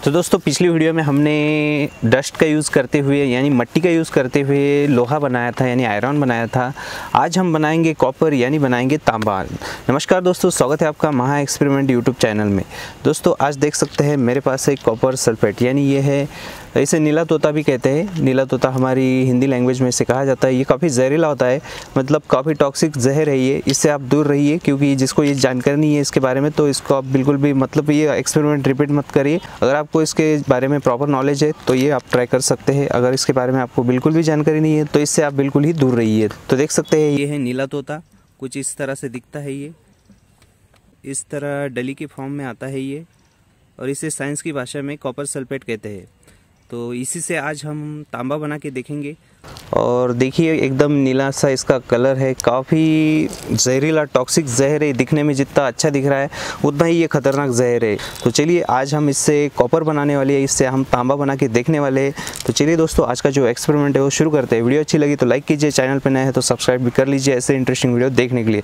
तो दोस्तों पिछली वीडियो में हमने डस्ट का यूज़ करते हुए यानी मिट्टी का यूज़ करते हुए लोहा बनाया था यानी आयरन बनाया था। आज हम बनाएंगे कॉपर यानी बनाएंगे तांबा। नमस्कार दोस्तों, स्वागत है आपका महा एक्सपेरिमेंट यूट्यूब चैनल में। दोस्तों आज देख सकते हैं मेरे पास एक कॉपर सल्फेट यानी ये है, इसे नीला तोता भी कहते हैं। नीला तोता हमारी हिंदी लैंग्वेज में इसे कहा जाता है। ये काफ़ी जहरीला होता है, मतलब काफ़ी टॉक्सिक जहर है ये। इससे आप दूर रहिए, क्योंकि जिसको ये जानकारी नहीं है इसके बारे में तो इसको आप बिल्कुल भी मतलब ये एक्सपेरिमेंट रिपीट मत करिए। अगर आपको इसके बारे में प्रॉपर नॉलेज है तो ये आप ट्राई कर सकते हैं। अगर इसके बारे में आपको बिल्कुल भी जानकारी नहीं है तो इससे आप बिल्कुल ही दूर रहिए। तो देख सकते हैं ये है नीला तोता, कुछ इस तरह से दिखता है। ये इस तरह डली के फॉर्म में आता है ये, और इसे साइंस की भाषा में कॉपर सल्फेट कहते हैं। तो इसी से आज हम तांबा बना के देखेंगे। और देखिए एकदम नीला सा इसका कलर है, काफ़ी जहरीला टॉक्सिक जहर है। दिखने में जितना अच्छा दिख रहा है उतना ही ये खतरनाक जहर है। तो चलिए आज हम इससे कॉपर बनाने वाले हैं, इससे हम तांबा बना के देखने वाले हैं। तो चलिए दोस्तों आज का जो एक्सपेरिमेंट है वो शुरू करते हैं। वीडियो अच्छी लगी तो लाइक कीजिए, चैनल पर नए हैं तो सब्सक्राइब भी कर लीजिए ऐसे इंटरेस्टिंग वीडियो देखने के लिए।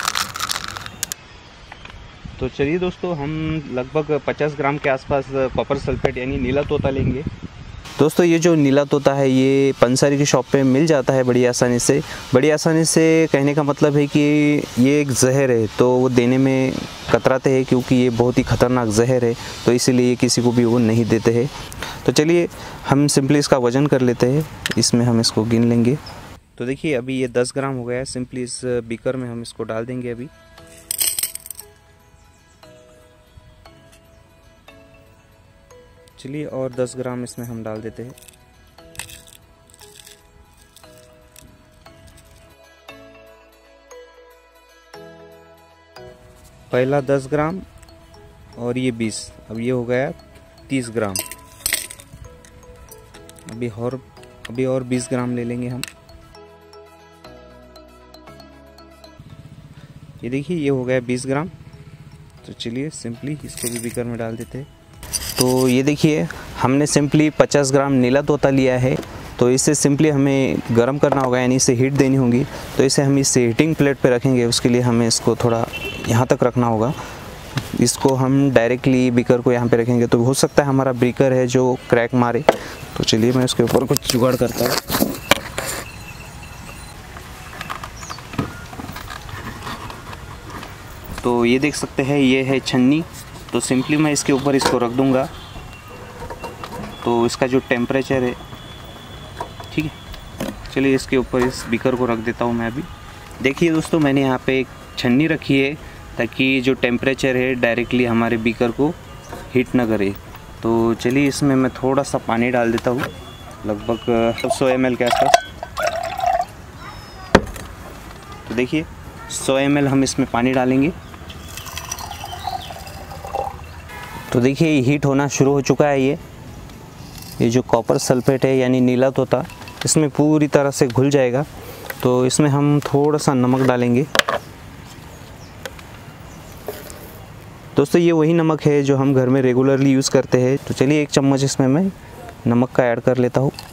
तो चलिए दोस्तों हम लगभग 50 ग्राम के आसपास कॉपर सल्फेट यानी नीला तोता लेंगे। दोस्तों ये जो नीला तोता है ये पंसारी की शॉप पे मिल जाता है बड़ी आसानी से। बड़ी आसानी से कहने का मतलब है कि ये एक जहर है, तो वो देने में कतराते हैं क्योंकि ये बहुत ही ख़तरनाक जहर है, तो इसीलिए किसी को भी वो नहीं देते हैं। तो चलिए हम सिंपली इसका वज़न कर लेते हैं। इसमें हम इसको गिन लेंगे। तो देखिए अभी ये 10 ग्राम हो गया है। सिंपली इस बीकर में हम इसको डाल देंगे अभी। चलिए और 10 ग्राम इसमें हम डाल देते हैं। पहला 10 ग्राम और ये 20, अब ये हो गया 30 ग्राम। अभी और 20 ग्राम ले लेंगे हम। ये देखिए ये हो गया 20 ग्राम। तो चलिए सिंपली इसको भी बीकर में डाल देते हैं। तो ये देखिए हमने सिंपली 50 ग्राम नीला तोता लिया है। तो इसे सिंपली हमें गर्म करना होगा यानी इसे हीट देनी होगी। तो इसे हम इस हीटिंग प्लेट पे रखेंगे। उसके लिए हमें इसको थोड़ा यहाँ तक रखना होगा। इसको हम डायरेक्टली बीकर को यहाँ पे रखेंगे तो हो सकता है हमारा बीकर है जो क्रैक मारे। तो चलिए मैं उसके ऊपर कुछ जुगाड़ करता हूँ। तो ये देख सकते हैं ये है छन्नी। तो सिंपली मैं इसके ऊपर इसको रख दूंगा। तो इसका जो टेम्परेचर है, ठीक है, चलिए इसके ऊपर इस बीकर को रख देता हूँ मैं अभी। देखिए दोस्तों मैंने यहाँ पे एक छन्नी रखी है ताकि जो टेम्परेचर है डायरेक्टली हमारे बीकर को हीट ना करे। तो चलिए इसमें मैं थोड़ा सा पानी डाल देता हूँ, लगभग 100 ml के आसपास। तो देखिए 100 ml हम इसमें पानी डालेंगे। तो देखिए हीट होना शुरू हो चुका है। ये जो कॉपर सल्फेट है यानी नीला तोता इसमें पूरी तरह से घुल जाएगा। तो इसमें हम थोड़ा सा नमक डालेंगे। दोस्तों ये वही नमक है जो हम घर में रेगुलरली यूज़ करते हैं। तो चलिए 1 चम्मच इसमें मैं नमक का ऐड कर लेता हूँ।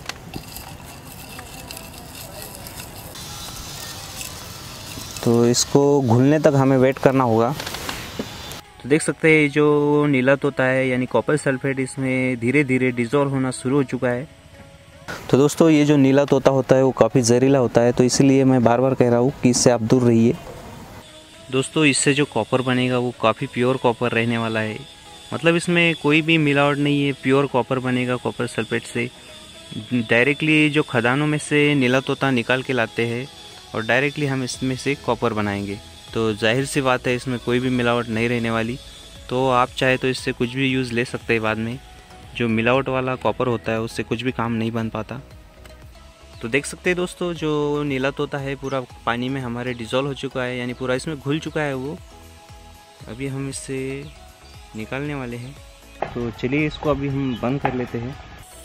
तो इसको घुलने तक हमें वेट करना होगा। तो देख सकते हैं जो नीला तोता है यानी कॉपर सल्फेट इसमें धीरे धीरे डिज़ोल्व होना शुरू हो चुका है। तो दोस्तों ये जो नीला तोता होता है वो काफ़ी जहरीला होता है, तो इसलिए मैं बार बार कह रहा हूँ कि इससे आप दूर रहिए। दोस्तों इससे जो कॉपर बनेगा वो काफ़ी प्योर कॉपर रहने वाला है, मतलब इसमें कोई भी मिलावट नहीं है। प्योर कॉपर बनेगा कॉपर सल्फेट से। डायरेक्टली जो खदानों में से नीला तोता निकाल के लाते हैं और डायरेक्टली हम इसमें से कॉपर बनाएंगे। तो जाहिर सी बात है इसमें कोई भी मिलावट नहीं रहने वाली। तो आप चाहे तो इससे कुछ भी यूज़ ले सकते हैं बाद में। जो मिलावट वाला कॉपर होता है उससे कुछ भी काम नहीं बन पाता। तो देख सकते हैं दोस्तों जो नीला तोता है पूरा पानी में हमारे डिज़ोल्व हो चुका है, यानी पूरा इसमें घुल चुका है वो। अभी हम इससे निकालने वाले हैं। तो चलिए इसको अभी हम बंद कर लेते हैं।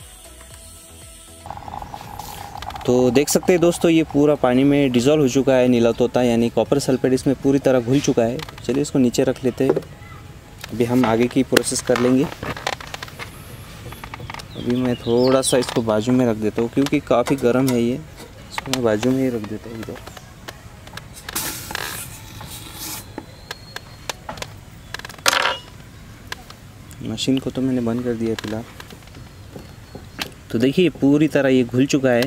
तो देख सकते हैं दोस्तों ये पूरा पानी में डिज़ोल्व हो चुका है नीला तोता यानी कॉपर सल्फेट इसमें पूरी तरह घुल चुका है। चलिए इसको नीचे रख लेते हैं। अभी हम आगे की प्रोसेस कर लेंगे। अभी मैं थोड़ा सा इसको बाजू में रख देता हूँ क्योंकि काफ़ी गर्म है ये। इसको मैं बाजू में ही रख देता हूँ इधर। मशीन को तो मैंने बंद कर दिया फिलहाल। तो देखिए पूरी तरह ये घुल चुका है।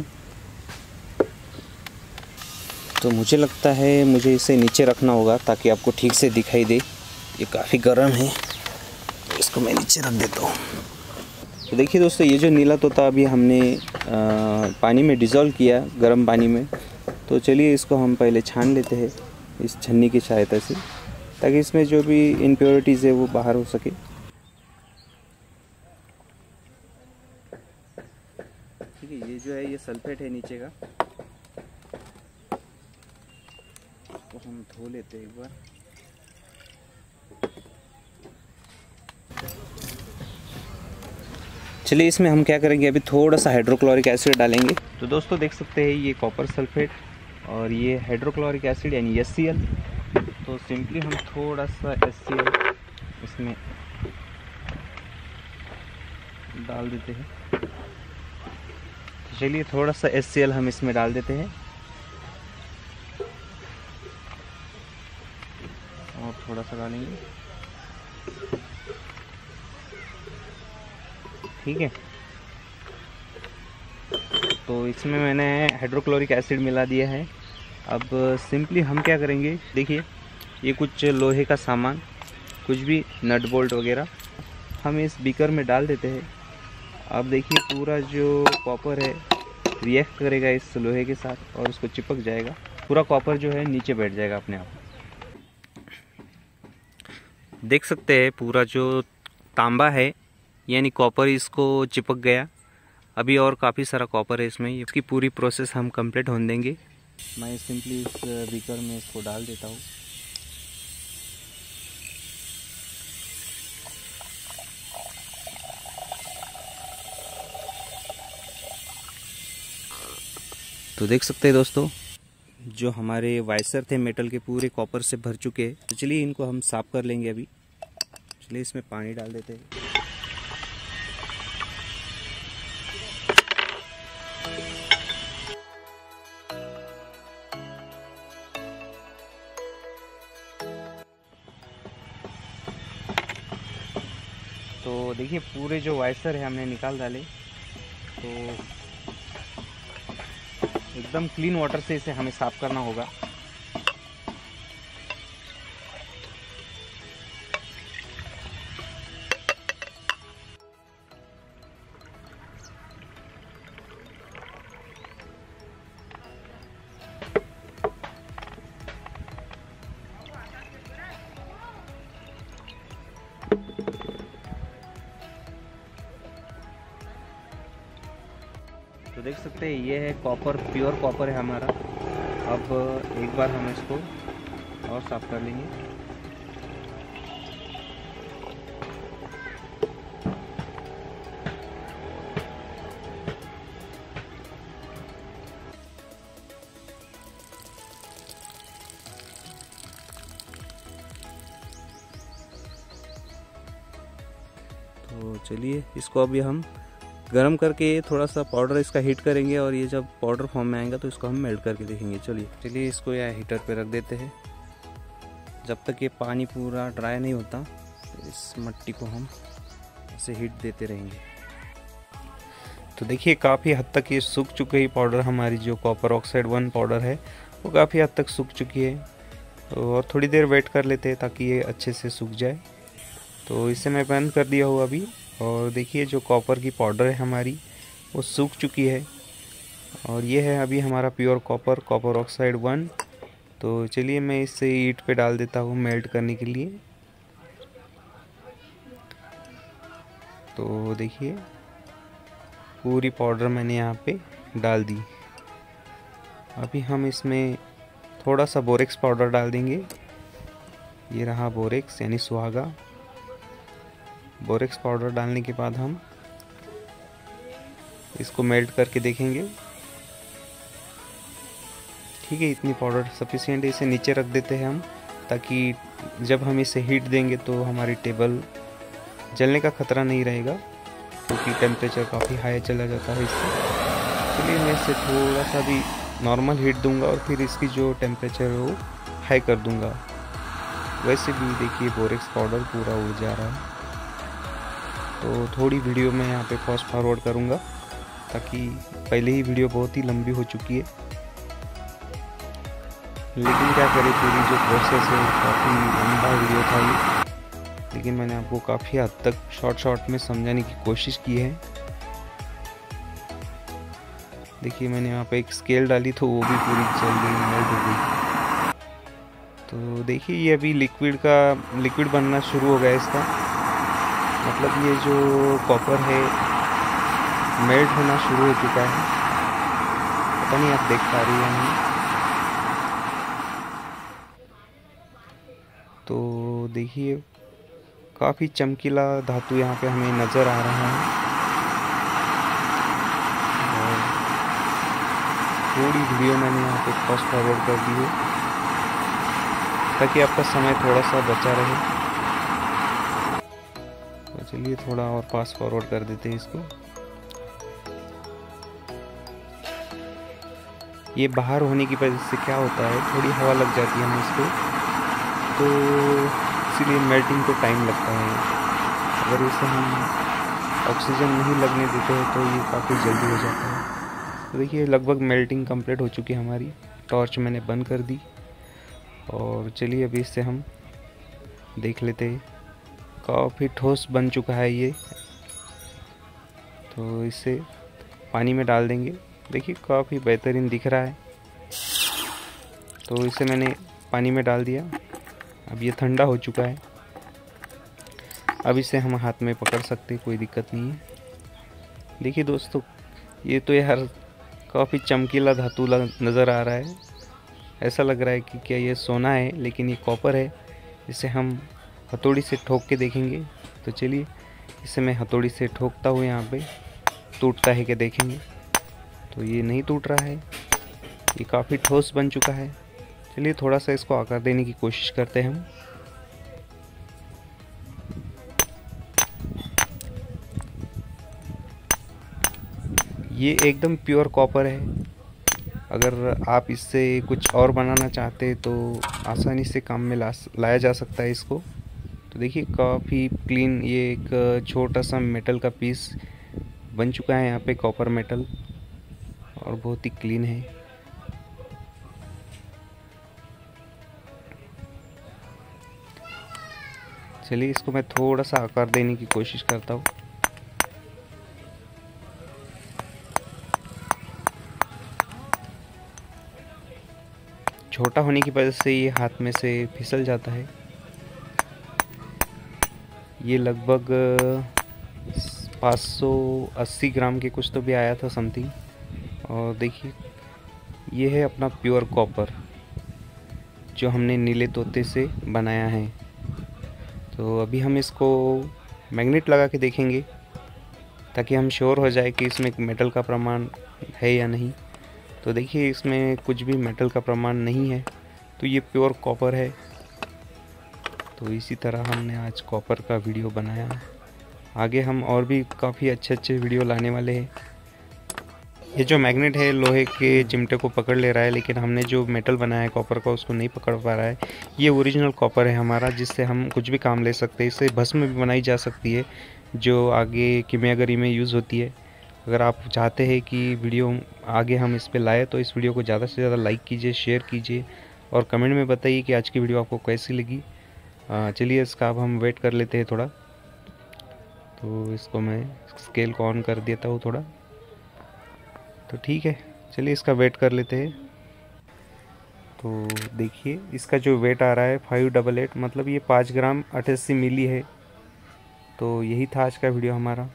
तो मुझे लगता है मुझे इसे नीचे रखना होगा ताकि आपको ठीक से दिखाई दे। ये काफ़ी गर्म है, तो इसको मैं नीचे रख देता हूँ। तो देखिए दोस्तों, ये जो नीला तोता अभी हमने पानी में डिज़ोल्व किया, गर्म पानी में। तो चलिए इसको हम पहले छान लेते हैं इस छन्नी की सहायता से, ताकि इसमें जो भी इम्प्योरिटीज़ है वो बाहर हो सके। ठीक है, ये जो है ये सल्फेट है नीचे का, तो हम धो लेते हैं एक बार। चलिए इसमें हम क्या करेंगे, अभी थोड़ा सा हाइड्रोक्लोरिक एसिड डालेंगे। तो दोस्तों देख सकते हैं ये कॉपर सल्फेट और ये हाइड्रोक्लोरिक एसिड यानी HCl। तो सिंपली हम थोड़ा सा HCl इसमें डाल देते हैं। तो चलिए थोड़ा सा HCl हम इसमें डाल देते हैं और थोड़ा सा डालेंगे। ठीक है, तो इसमें मैंने हाइड्रोक्लोरिक एसिड मिला दिया है। अब सिंपली हम क्या करेंगे, देखिए ये कुछ लोहे का सामान, कुछ भी नट बोल्ट वगैरह हम इस बीकर में डाल देते हैं। अब देखिए पूरा जो कॉपर है रिएक्ट करेगा इस लोहे के साथ और उसको चिपक जाएगा। पूरा कॉपर जो है नीचे बैठ जाएगा अपने आप। देख सकते हैं पूरा जो तांबा है यानी कॉपर इसको चिपक गया। अभी और काफ़ी सारा कॉपर है इसमें, इसकी पूरी प्रोसेस हम कंप्लीट होने देंगे। मैं सिंपली इस बीकर में इसको डाल देता हूँ। तो देख सकते हैं दोस्तों, जो हमारे वाइसर थे मेटल के पूरे कॉपर से भर चुके हैं। तो चलिए इनको हम साफ़ कर लेंगे अभी। चलिए इसमें पानी डाल देते हैं। तो देखिए पूरे जो वाइसर है हमने निकाल डाले। तो एकदम क्लीन वाटर से इसे हमें साफ़ करना होगा। तो देख सकते हैं ये है कॉपर, प्योर कॉपर है हमारा। अब एक बार हम इसको और साफ कर लेंगे। तो चलिए इसको अभी हम गरम करके थोड़ा सा पाउडर इसका हीट करेंगे और ये जब पाउडर फॉर्म में आएगा तो इसको हम मेल्ट करके देखेंगे। चलिए इसको यहाँ हीटर पे रख देते हैं। जब तक ये पानी पूरा ड्राई नहीं होता तो इस मिट्टी को हम ऐसे हीट देते रहेंगे। तो देखिए काफ़ी हद तक ये सूख चुकी है पाउडर। हमारी जो कॉपर ऑक्साइड 1 पाउडर है वो काफ़ी हद तक सूख चुकी है। तो और थोड़ी देर वेट कर लेते हैं ताकि ये अच्छे से सूख जाए। तो इसे मैं बंद कर दिया हूँ अभी। और देखिए जो कॉपर की पाउडर है हमारी वो सूख चुकी है और ये है अभी हमारा प्योर कॉपर, कॉपर ऑक्साइड 1। तो चलिए मैं इसे ईंट पे डाल देता हूँ मेल्ट करने के लिए। तो देखिए पूरी पाउडर मैंने यहाँ पे डाल दी। अभी हम इसमें थोड़ा सा बोरेक्स पाउडर डाल देंगे। ये रहा बोरेक्स यानी सुहागा। बोरेक्स पाउडर डालने के बाद हम इसको मेल्ट करके देखेंगे। ठीक है, इतनी पाउडर सफिशिएंट है। इसे नीचे रख देते हैं हम, ताकि जब हम इसे हीट देंगे तो हमारी टेबल जलने का खतरा नहीं रहेगा, क्योंकि टेम्परेचर काफ़ी हाई चला जाता है इससे। चलिए मैं इसे थोड़ा सा भी नॉर्मल हीट दूंगा और फिर इसकी जो टेम्परेचर है वो हाई कर दूंगा। वैसे भी देखिए बोरेक्स पाउडर पूरा उड़ जा रहा है। तो थोड़ी वीडियो मैं यहाँ पे फास्ट फॉरवर्ड करूँगा, ताकि पहले ही वीडियो बहुत ही लंबी हो चुकी है। लेकिन क्या करें, पूरी जो प्रोसेस है काफ़ी लंबा वीडियो था ये, लेकिन मैंने आपको काफ़ी हद तक शॉर्ट में समझाने की कोशिश की है। देखिए मैंने यहाँ पे एक स्केल डाली तो वो भी पूरी चल गई, मेल्ट हो गई। तो देखिए ये अभी लिक्विड बनना शुरू हो गया इसका, मतलब ये जो कॉपर है मेल्ट होना शुरू हो चुका है। पता नहीं आप देख पा रही हैं नहीं। तो देखिए काफ़ी चमकीला धातु यहाँ पे हमें नज़र आ रहा है। और थोड़ी वीडियो मैंने यहाँ पे फास्ट फॉरवर्ड कर दी है, ताकि आपका समय थोड़ा सा बचा रहे। तो चलिए थोड़ा और फास्ट फॉरवर्ड कर देते हैं इसको। ये बाहर होने की वजह से क्या होता है, थोड़ी हवा लग जाती है हमें इसको, तो इसीलिए मेल्टिंग को टाइम लगता है। अगर इसे हम ऑक्सीजन नहीं लगने देते हैं तो ये काफ़ी जल्दी हो जाता है। तो देखिए लगभग मेल्टिंग कंप्लीट हो चुकी है हमारी। टॉर्च मैंने बंद कर दी और चलिए अभी इससे हम देख लेते हैं। काफ़ी ठोस बन चुका है ये, तो इसे पानी में डाल देंगे। देखिए काफ़ी बेहतरीन दिख रहा है। तो इसे मैंने पानी में डाल दिया। अब ये ठंडा हो चुका है। अब इसे हम हाथ में पकड़ सकते हैं, कोई दिक्कत नहीं है। देखिए दोस्तों ये तो यार काफ़ी चमकीला धातु नज़र आ रहा है। ऐसा लग रहा है कि क्या ये सोना है, लेकिन ये कॉपर है। इसे हम हथौड़ी से ठोक के देखेंगे। तो चलिए इसे मैं हथौड़ी से ठोकता हूँ, यहाँ पे टूटता है क्या देखेंगे। तो ये नहीं टूट रहा है, ये काफ़ी ठोस बन चुका है। चलिए थोड़ा सा इसको आकार देने की कोशिश करते हैं हम। ये एकदम प्योर कॉपर है। अगर आप इससे कुछ और बनाना चाहते हैं तो आसानी से काम में लाया जा सकता है इसको। तो देखिए काफ़ी क्लीन ये एक छोटा सा मेटल का पीस बन चुका है यहाँ पे, कॉपर मेटल, और बहुत ही क्लीन है। चलिए इसको मैं थोड़ा सा आकार देने की कोशिश करता हूँ। छोटा होने की वजह से ये हाथ में से फिसल जाता है। ये लगभग 580 ग्राम के कुछ तो भी आया था समथिंग। और देखिए ये है अपना प्योर कॉपर जो हमने नीले तोते से बनाया है। तो अभी हम इसको मैग्नेट लगा के देखेंगे, ताकि हम श्योर हो जाए कि इसमें मेटल का प्रमाण है या नहीं। तो देखिए इसमें कुछ भी मेटल का प्रमाण नहीं है, तो ये प्योर कॉपर है। तो इसी तरह हमने आज कॉपर का वीडियो बनाया। आगे हम और भी काफ़ी अच्छे वीडियो लाने वाले हैं। ये जो मैग्नेट है लोहे के चिमटे को पकड़ ले रहा है, लेकिन हमने जो मेटल बनाया है कॉपर का उसको नहीं पकड़ पा रहा है। ये ओरिजिनल कॉपर है हमारा, जिससे हम कुछ भी काम ले सकते हैं। इससे भस्म भी बनाई जा सकती है, जो आगे कीमियागरी में यूज़ होती है। अगर आप चाहते हैं कि वीडियो आगे हम इस पे लाए, तो इस वीडियो को ज़्यादा से ज़्यादा लाइक कीजिए, शेयर कीजिए और कमेंट में बताइए कि आज की वीडियो आपको कैसी लगी। चलिए इसका अब हम वेट कर लेते हैं थोड़ा। तो इसको मैं स्केल को ऑन कर देता हूँ थोड़ा। तो ठीक है, चलिए इसका वेट कर लेते हैं। तो देखिए इसका जो वेट आ रहा है 588, मतलब ये 5 ग्राम 88 मिली है। तो यही था आज का वीडियो हमारा।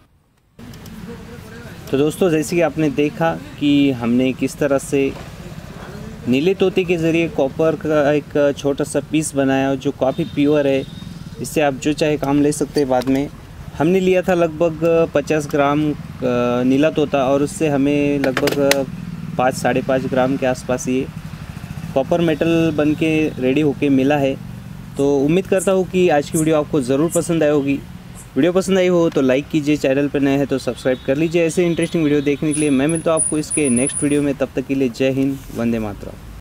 तो दोस्तों जैसे कि आपने देखा कि हमने किस तरह से नीले तोते के ज़रिए कॉपर का एक छोटा सा पीस बनाया जो काफ़ी प्योर है। इससे आप जो चाहे काम ले सकते हैं। बाद में हमने लिया था लगभग 50 ग्राम नीला तोता, और उससे हमें लगभग 5-5.5 ग्राम के आसपास ये कॉपर मेटल बन के रेडी होके मिला है। तो उम्मीद करता हूँ कि आज की वीडियो आपको ज़रूर पसंद आई होगी। वीडियो पसंद आई हो तो लाइक कीजिए, चैनल पर नए हैं तो सब्सक्राइब कर लीजिए ऐसे इंटरेस्टिंग वीडियो देखने के लिए। मैं मिलता हूँ आपको इसके नेक्स्ट वीडियो में, तब तक के लिए जय हिंद, वंदे मातरम।